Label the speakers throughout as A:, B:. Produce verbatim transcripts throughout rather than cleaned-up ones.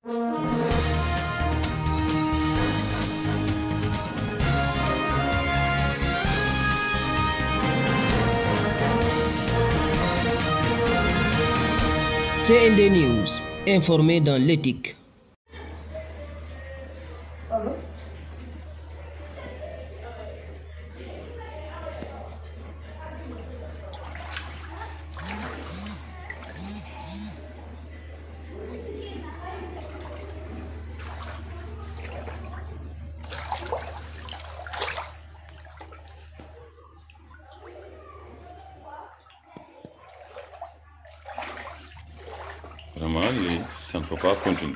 A: C N D News, informé dans l'éthique.
B: Allô?
C: Vraiment, ça ne peut pas continuer.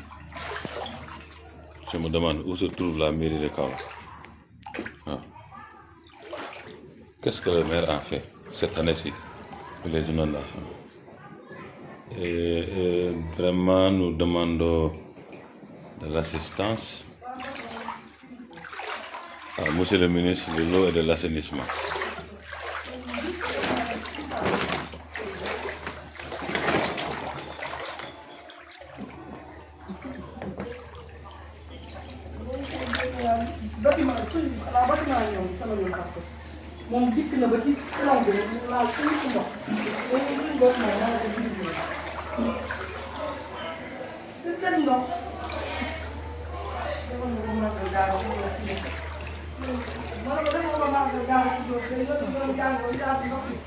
C: Je me demande où se trouve la mairie de Kaolack. Ah. Qu'est-ce que le maire a fait cette année-ci pour les inondations? Et, et vraiment, nous demandons de l'assistance à monsieur le ministre de l'eau et de l'assainissement.
B: bâtiment xanaa bâtiment ñoom sama ñoom xam ko moom dikk na ba ci long bi rek mu laal ci ndox léegi li ndox moom maa ngi ko dindi ci seen ndox defoon nga ko màggal gaaw ma ne ko defoon nga màggal gaaw ci dóor te yow doon jàngoo jaar ndox mi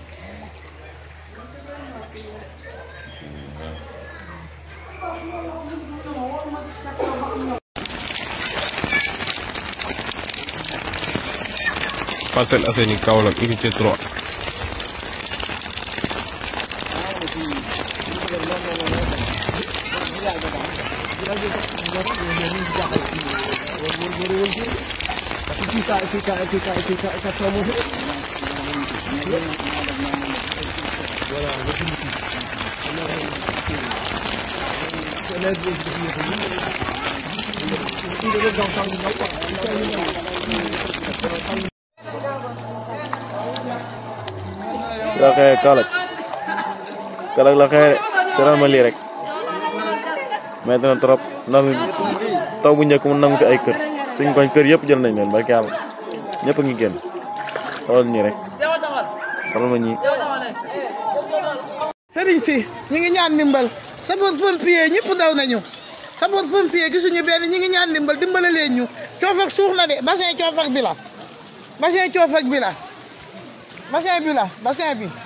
D: Parcelles Assainies Kaolack unité trois.
E: la xëy Kaolack Kaolack la xëy seeral ma lii rek metti na trop ndax taw bu njëkk mu nangu fi ay kër suñ koñ kër yëpp jël nañ leen barke Yàlla ñëpp a ngi génn xoolal ñii rek xoolal ma ñii.
B: sëriñ si ñu ngi ñaan ndimbal sapeur pompier ñëpp daw nañu sapeur pompier gisuñu benn ñu ngi ñaan ndimbal dimbale leen ñu coofak suux na de bassin coofak bi la bassin coofak bi la bassin bi la bassin bi.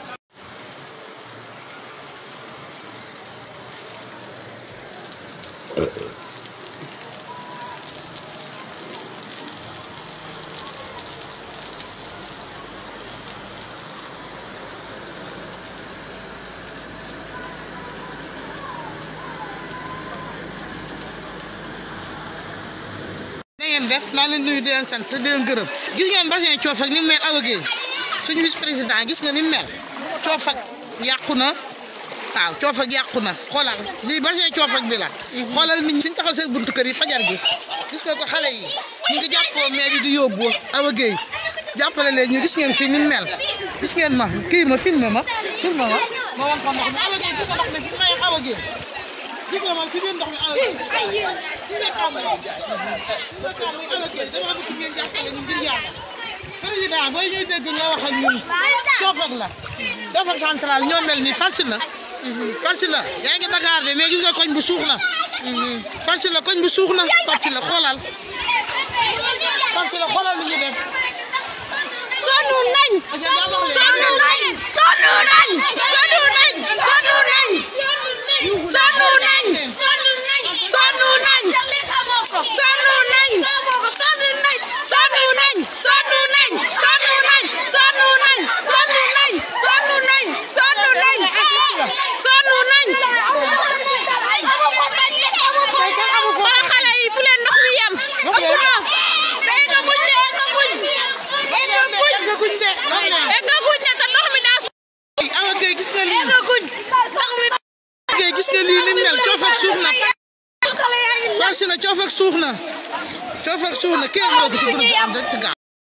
B: na ngeen def maa leen nuyu di leen sant di leen gërëm gis ngeen bassin coofak ni mu mel Awa Gueye suñu vice président gis nga ni mu mel coofak yàqu na waaw coofak yàqu na xoolal lii bassin coofak bi la xoolal nit ñi suñ taxaw seen buntu kër yi fajar gi gis nga ko xale yi ñu ngi jàppoo maire yi di yóbbu Awa Gueye jàppale leen ñu gis ngeen fii ni mu mel gis ngeen ma kii ma filmé ma filmé ma ma wan ko ndox mi Awa Gueye gis nga ndox mi fi may Awa Gueye gis nga moom ci biir ndox mi Awa Gueye gis nga kàmm yi gis nga kàmm yi Awa Gueye dama bëgg ngeen jàppale ñu ngir yàlla président booy ñuy dégg nga wax ak ñun coofak la coofak central ñoo mel ni farci la farci la yaa ngi Dakar de mais gis nga koñ bu suux na farci la koñ bu suux na farci la xoolal farci la xoolal li ñu def
F: sonn nañ sonn nañ sonn nañ sonn nañ sonn nañ sonn nañ sonn nañ sonn nañ sonn nañ sonn nañ sonn nañ sonn nañ sonn nañ sonn nañ sonn nañ sonn nañ wala xale yi fu leen ndox mi yem ëpp na day na buñ de eggaguñ eggaguñ de eggaguñ ne te ndox mi daa
B: Awa Gueye gis nga lii
F: eggaguñ ndox mi
B: Gueye gis nga lii ni mel coofak suux na farci la coofak suux na coofak suux na kenn moo ko ci groupe am rek ga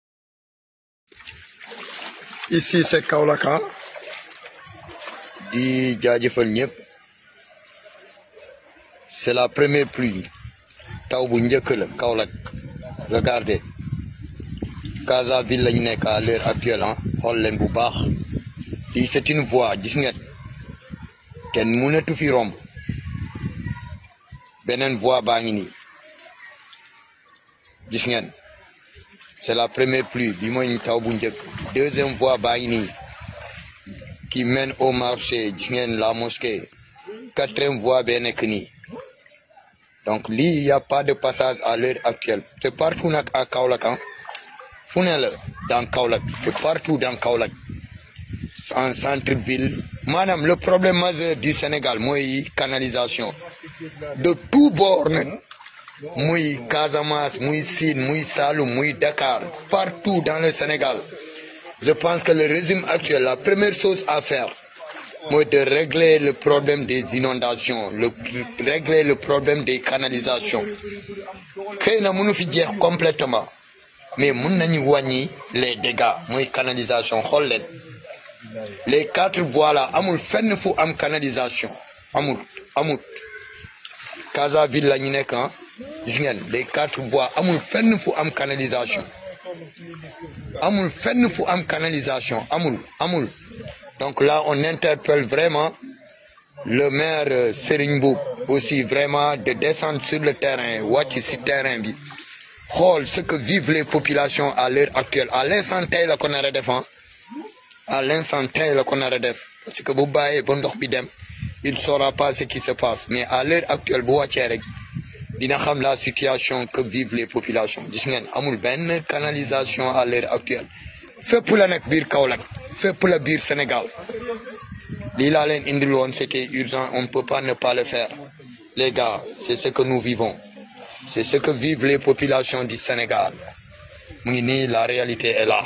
G: Ici c'est Kaolack di jaajëfal ñëpp c'est la première pluie taw bu njëkk la Kaolack regardez Casaville lañu nekk à l'heure actuelle ah xool leen bu baax lii c'est une voie gis ngeen kenn mënatu fi romb beneen voie baa ngi nii gis ngeen c'est la première pluie bi mooy taw bu njëkk deuxième voie baa ngi nii qui mène au marché gis ngeen la mosquée quatrième voie bee nekk nii donc lii il y a pas de passage à l'heure actuelle c'est partout nag à Kaolack ah fu ne la dans Kaolack c'est partout dans Kaolack en centre-ville maanaam le problème majeur du Sénégal mooy canalisation de tout bord nag muy Casamance muy Sine muy Saloum muy Dakar partout dans le Sénégal je pense que le régime actuel la première chose à faire mooy de régler le problème des inondations le régler le problème des canalisations xëy na mënu fi jeex complètement mais mën nañu wàññi les dégâts mooy canalisation xool leen les quatre voies là amul fenn fu am canalisation amul amul Casaville la ñu nekk ah gis ngeen les quatre voies amul fenn fu am canalisation amul fenn fu am canalisation amul amul donc là on interpelle vraiment le maire Serigne Mboup aussi vraiment de descendre sur le terrain wàcc ci terrain bi xool ce que vivent les populations à l'heure actuelle à l'instant tey la ko nar a def à l'instant tey la ko nar a def parce que bu bàyyee ba ndox bi dem il saura pas ce qui se passe mais à l'heure actuelle bu wàccee rek dina xam la situation que vivent les populations gis ngeen amul benn canalisation à l'heure actuelle fépp la nag biir Kaolack fépp la biir Sénégal lii laa leen indil woon c'était urgent on ne peut pas ne pas le faire les gars c'est ce que nous vivons c'est ce que vivent les populations du Sénégal mu ngi nii la réalité est là.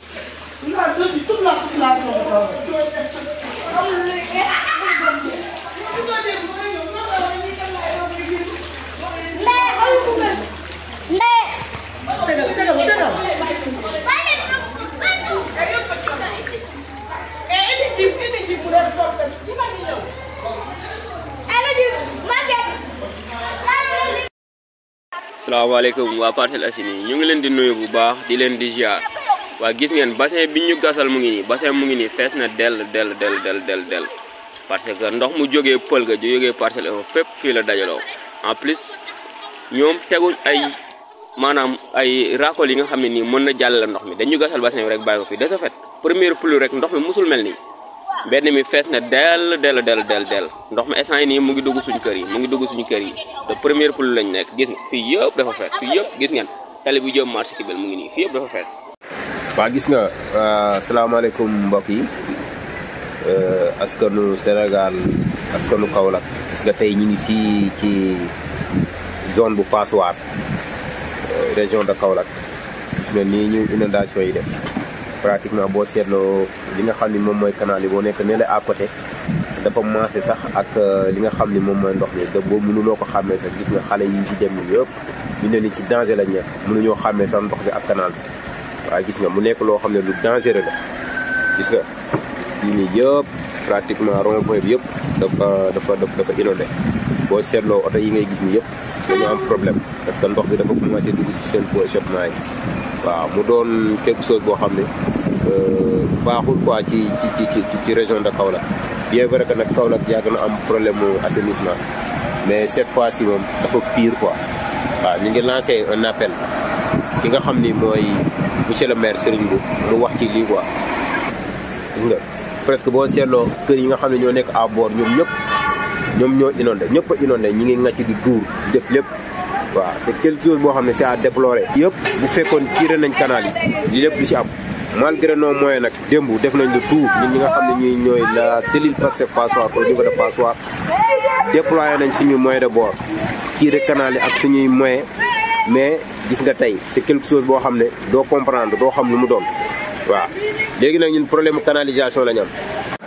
D: salaamaaleykum waa Parcelles Assainies ñu ngi leen di nuyu bu baax di leen di ziar waa gis ngeen bassin bi ñu gasal mu ngi nii bassin mu ngi nii fees na dell dell dell dell dell dell parce que ndox mu jógee pël ga ju jógee Parcelles un fépp fii la dajaloo en plus ñoom teguñ ay maanaam ay racole yi nga xam ne nii mën na jàllale ndox mi dañu gasal bassin bi rek bàyyi ko fi de ce fait première pluie rek ndox mi musul mel nii benn mi fees na dell dell dell dell dell ndox mi instant yi nii mu ngi dugg suñu kër yi mu ngi dugg suñu kër yi de première pluie lañ nekk gis nga fii yëpp dafa fees fii yëpp gis ngeen tali bu jëm marché Kibel mu ngi nii fii yëpp dafa fees.
H: waa gis nga asalaamaaleykum mbokk yi askanu Sénégal askanu Kaolack gis nga tey ñu ngi fii ci zone bu Passoir région de Kaolack gis nga nii ñu inondation yi def pratiquement boo seetloo li nga xam ni moom mooy canal yi boo nekk ne la à côté dafa maase sax ak li nga xam ni moom mooy ndox mi te boobu mënuloo ko xàmmee sax gis nga xale yi ci dem ni yëpp ñu ne ni ci danger lañ nekk mënuñoo xàmmee sax ndox bi ak canal bi waaye gis nga mu nekk loo xam ne lu dangereux la gis nga fii nii yëpp pratiquement rond point bi yëpp dafa dafa dafa inondé boo seetloo oto yi ngay gis ni yëpp dañoo am problème parce que ndox bi dafa commencé dugg ci seen échappement yi waaw mu doon quelque chose boo xam ne baaxul quoi ci ci ci ci région de Kaolack bien vrai que nag Kaolack yàgg na am problème mu assainissement mais cette fois-ci moom dafa pire quoi waaw ñu ngi lancé un appel ki nga xam ni mooy monsieur le maire Serigne Mboup mu wax ci lii quoi gis nga presque boo seetloo kër yi nga xam ne ñoo nekk à bord ñoom ñëpp ñoom ñoo inondé ñëpp a inondé ñi ngi ngàcc di tuur def lépp waaw c'est quelque chose boo xam ne c'est à déplorer yëpp bu fekkoon tiré nañ canal yi li lépp du ci am malgré nos moyens nag démb def nañ le tout ñun ñi nga xam ne ñuy ñooy la cellule Pastef Passoir au niveau de Passoir déployé nañ suñu moyen de bord tiré canal yi ak suñuy moyen mais gis nga tey c'est quelque chose boo xam ne doo comprendre doo xam lu mu doon waaw léegi nag ñun problème canalisation la ñu am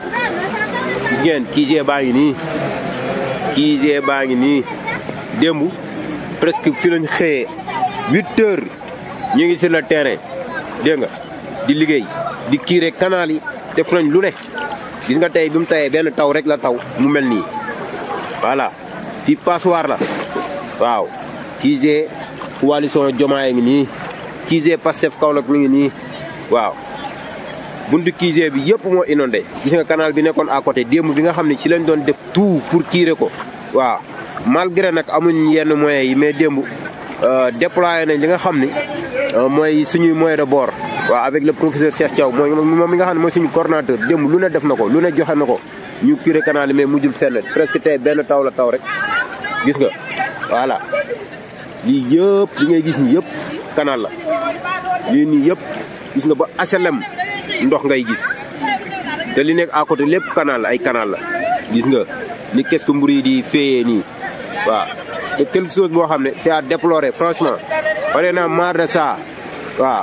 H: gis ngeen kiisee baa ngi nii kiisee baa ngi nii démb presque fi lañ xëyee huit heures ñu ngi sur le terrain dégg nga di liggéey di kiire canal yi def nañ lu ne gis nga tey bi mu tawee benn taw rek la taw mu mel nii voilà fii passoire la waaw kiisee coalition Diomaye ngi nii kiisee Pastef Kaolack mi ngi nii waaw buntu kiisee bi yëpp moo inondé gis nga canal bi nekkoon à côté démb bi nga xam ne ci lañ doon def tout pour tirer ko waaw malgré nag amuñ yenn moyens yi mais démb déployé nañ li nga xam ni mooy suñuy moyen de bord waaw avec le professeur Cheikh Thiaw mooy moom mi nga xam ne mooy suñu coordonnateur démb lu ne def na ko lu ne joxe na ko ñu curé canal yi mais mujjul fenn presque tey benn taw la taw rek gis nga voilà lii yëpp li ngay gis ni yëpp canal la lii nii yëpp gis nga ba H L M ndox ngay gis te li nekk à côté lépp canal la ay canal la gis nga ni qu'est-ce que mbir yi di féeyee nii waaw c'est quelque chose boo xam ne c'est à déplorer franchement pare naa marre de ça waaw.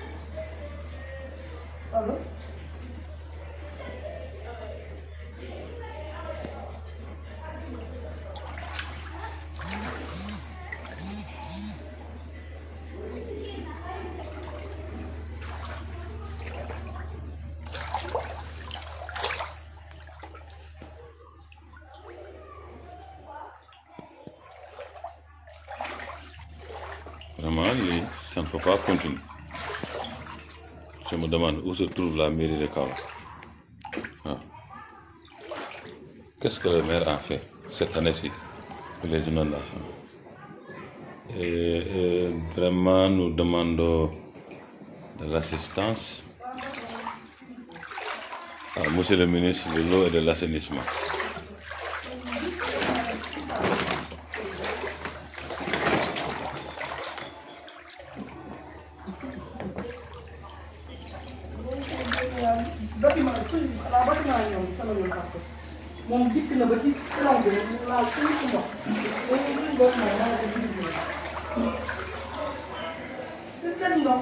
C: Vraiment, ça ne peut pas continuer. Je me demande où se trouve la mairie de Kaolack. Ah. Qu'est-ce que le maire a fait cette année-ci pour les inondations? Et, et vraiment, nous demandons de l'assistance à monsieur le ministre de l'eau et de l'assainissement.
B: bâtiment suñ xanaa bâtiment yi ñoom sama yoon fàtte moom dikk na ba ci plomb bi rek mu laal suñ si ndox loolu suñ bopp moom maa ko bind bi si seen ndox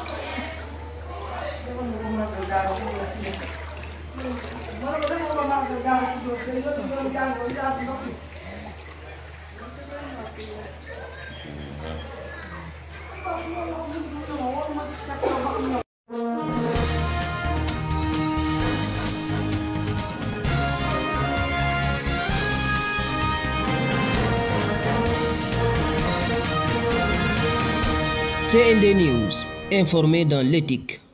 B: defoon na ko màggal gaaw ma ne ko defoon ko màggal gaaw ci dóor day yóbbu doon jàng doon jaar si ndox mi
A: C N D News, informé dans l'éthique.